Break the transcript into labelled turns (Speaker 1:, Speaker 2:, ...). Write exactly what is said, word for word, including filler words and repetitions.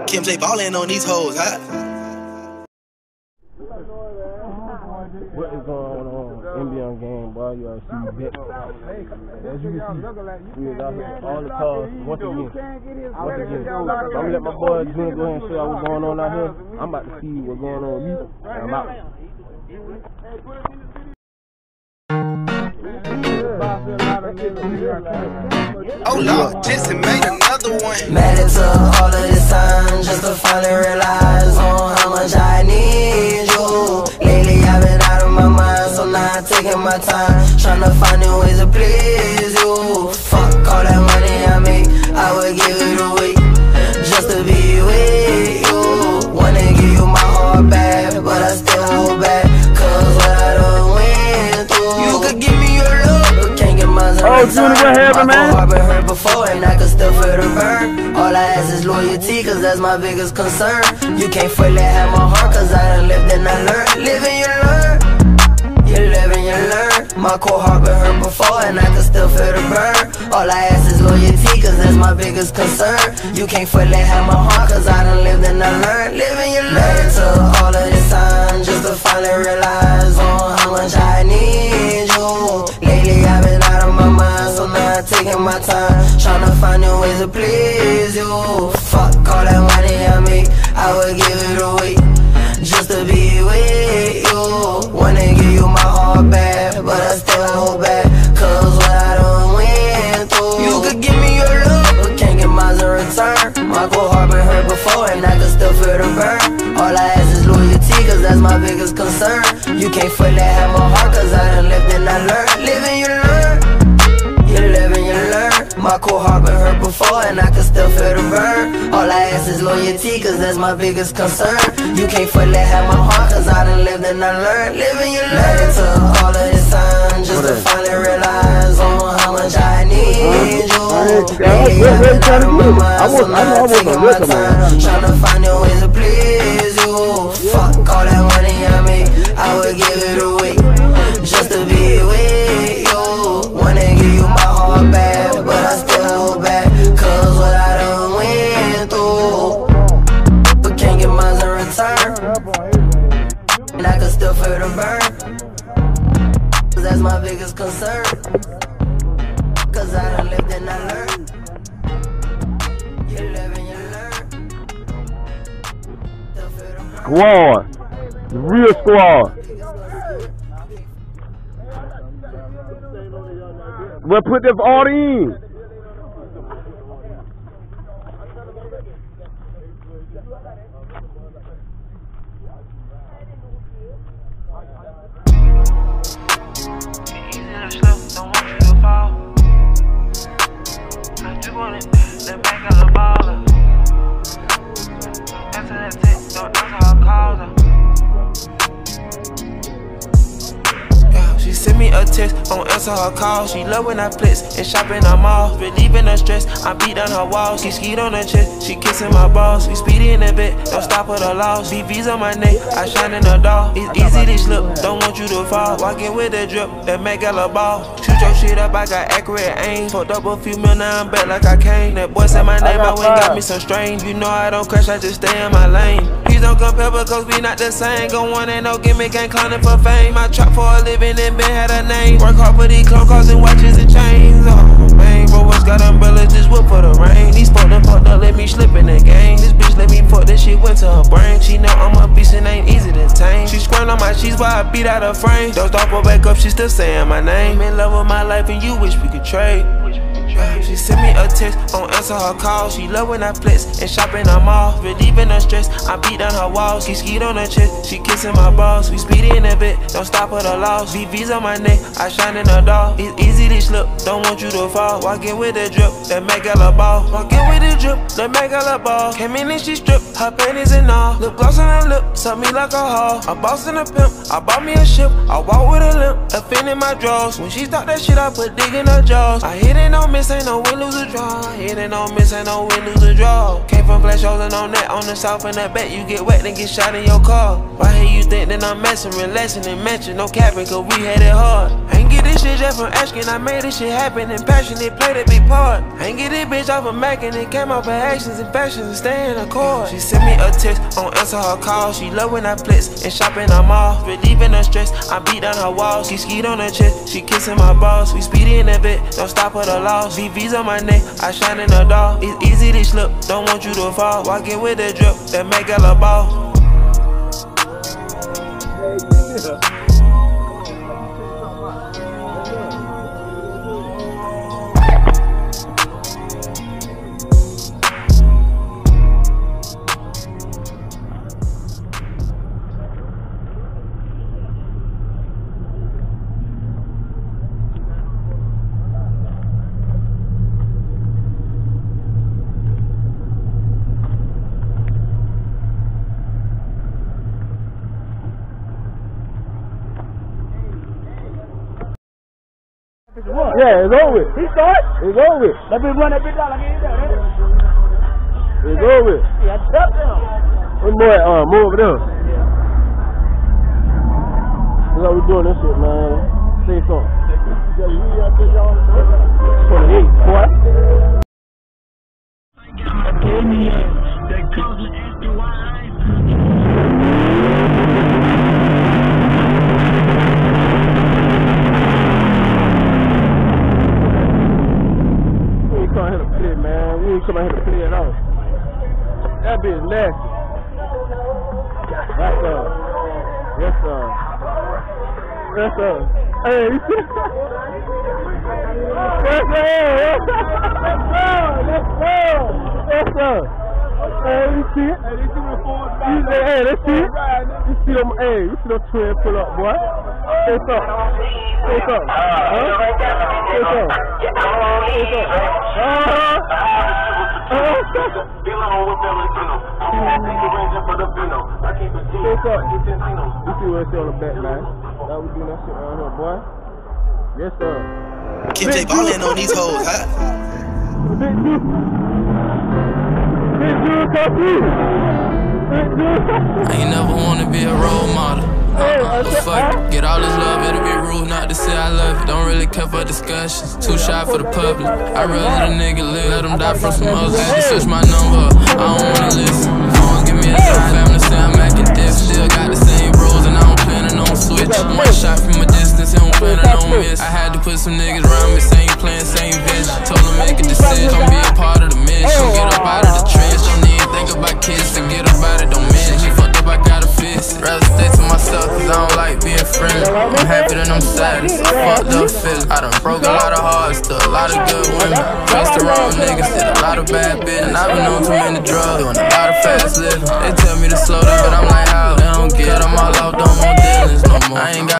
Speaker 1: Kim J ballin' on these hoes, huh?
Speaker 2: What is going on? N B A game, boy. You already see Beck. As you can see, we is out here. All the cars, once again. Once again. I'm going to let my boy Junior go ahead and show y'all what's going on out here. I'm about to see what's going on with me. And I'm out.
Speaker 1: Oh Lord, Jesse made another one.
Speaker 3: Mad it took all of this time just to finally realize on how much I need you. Lately I've been out of my mind, so now I'm taking my time, trying to find new ways to please you. Fuck all that money I make, I would give it away just to be with you. Wanna give you my heart back, but I still hold back, cause what I done went through. You could give me your love, but can't get mine.
Speaker 2: Oh, Junior, what happened, man?
Speaker 3: I've been hurt before and I can still feel the burn. All I ask is loyalty, cause that's my biggest concern. You can't fully have my heart, cause I done lived and I learned. Live and you learn, you live and you learn. My cold heart been hurt before and I can still feel the burn. All I ask is loyalty, cause that's my biggest concern. You can't fully have my heart, cause I done lived and I learned. Live and you learn. It took all of this time just to finally realize on how much I need you. Lately I've been out of my mind, so now I'm taking my time, trying to find new ways to please you. Fuck all that money I make, I would give it away just to be with you. Wanna give you my heart back, but I still hold back, cause what I done went through. You could give me your love, but can't get mine in return. My cold heart been hurt before and I can still feel the burn. All I ask is loyalty, cause that's my biggest concern. You can't fully have my heart, cause I done lived and I learned. Live and you learn, you live and you learn. My cold heart been hurt before and I can still feel the burn. All I ask is loyalty, cause that's my biggest concern. You can't fully have my heart, cause I done lived and I learned. Live and you learn. It took all of this time just to finally realize on how much I need you. Lately I've been out of my mind, so now I'm taking my time, trying to find new ways to please you. Fuck all that money I make, I would give it away just to be with you. Wanna give you my heart back, but I still hold back, cause what I done went through. But can't get mine in return, and I can still feel the burn, cause that's my biggest concern. Cause I done lived and I learned. You live and you learn. Still feel the burn.
Speaker 2: Squad. The real squad. We'll put this all in.
Speaker 4: She send me a text, don't answer her call. She love when I flex and shop in the mall. Relieving her stress, I beat down her walls. She skied on her chest, she kissing my balls. We speedy in the bed, don't stop at the loss. B V's on my neck, I shine in the door. It's easy to slip, don't want you to fall. Walking with a drip, that make a ball. Shoot your shit up, I got accurate aim. Fucked up a few mil, now I'm back like I came. That boy said my name, I went got me some strain. You know I don't crash, I just stay in my lane. Please don't compare because we not the same. Go on, ain't no gimmick, ain't clowning for fame. I trap for a living and been had a name. Work hard for these clone cars and watches and chains. Oh man, bro, what's got umbrellas, just whip for the rain. These fucked up, fucked up, let me slip in the game. This bitch let me fuck, that shit went to her brain. She know I'm a beast and ain't easy to tame. She squirm on my sheets while I beat out her frame. Don't stop her back up, she still saying my name. In love with my life and you wish we could trade. She send me a text, don't answer her call. She love when I flex and shop in the mall. Relieving her stress, I beat down her walls. She skied on her chest, she kissing my balls. We speedy in the bed, don't stop at the loss. V V's on my neck, I shine in the door. It's easy to slip, don't want you to fall. Walking with a drip, that make a ball. Walking with a drip, that make a ball. Came in and she stripped, her panties and all. Lip gloss on her lip, suck me like a hall. A boss and a pimp, I bought me a ship. I walk with a limp, a fin in my drawers. When she start that shit, I put dig in her jaws. I hit it, no miss, ain't no win, lose a draw. Hit it, no miss, ain't no win, lose a draw. Came from flash holes and on that, on the south and that back. You get wet and get shot in your car. Why here you think that I'm messing, relaxing and matching? No capping, cause we had it hard. Ain't get this shit just from asking, I made this shit happen and passionate, played a big part. Ain't get this bitch off of Mac and it came off a actions and fashions and stay in the core. She sent me a text, don't answer her call. She love when I flex and shop in the mall. Relieving her stress, I beat down her walls. She skied on her chest, she kissing my balls. We speedy in the bed, don't stop at the loss. V V's on my neck, I shine in the dark. It's easy to slip, don't want you to fall. Walking with the drip, that make a ball.
Speaker 2: Yeah. Yeah, it's over with. He started? It's over with. That bitch run that bitch out like he ain't there. It's over with. Yeah, step down. One boy, uh, move over there. That's how we doing this shit, man. Say something. twenty-eight, boy. Man, we ain't come out here to play at all. That bitch nasty. Yes, sir. Yes, sir. Yes, sir. Hey, you see? Yes, sir. Yes, sir. Yes, sir. Yes, sir. Hey, you see it? You, hey, let's see it. You see them, hey, you see them twins pull up, boy. Say something. Say something. Huh? Say something. Say something. Uh-huh. What's up? You see what it's on the back, man. That we doing that shit around here, boy. Yes, sir.
Speaker 1: Kim J ballin' on these hoes, huh?
Speaker 2: Big dude. Big dude, come through. Big dude.
Speaker 5: I ain't never wanna be a role model. Uh-uh, but fuck it. Get all this love, it'll be rude not to say I love it. Don't really care for discussions, too shy for the public. I'd rather let a nigga live, let him die from some others. Had to switch my number, I don't wanna listen. Phones give me a sign, family say I'm acting deaf. Still got the same rules and I don't plan on switch. One shot from a distance, he don't plan on miss. I had to put some niggas around me, same plan, same vision. Told them make a decision, don't be a part of the mission. Get up out of the trench, don't even think about kids. To get up out it, don't mention. She fucked up, I gotta fix it. Rather stay to myself, cause I don't like being friendly. I'm happy that I'm sad, it's a fucked up feeling. I done broke a lot of hearts, to a lot of good women. Trust the wrong niggas, did a lot of bad business. And I've been on too many drugs, doing a lot of fast living. They tell me to slow down, but I'm like, how? They don't get, I'm all out, don't want dealings no more. I ain't got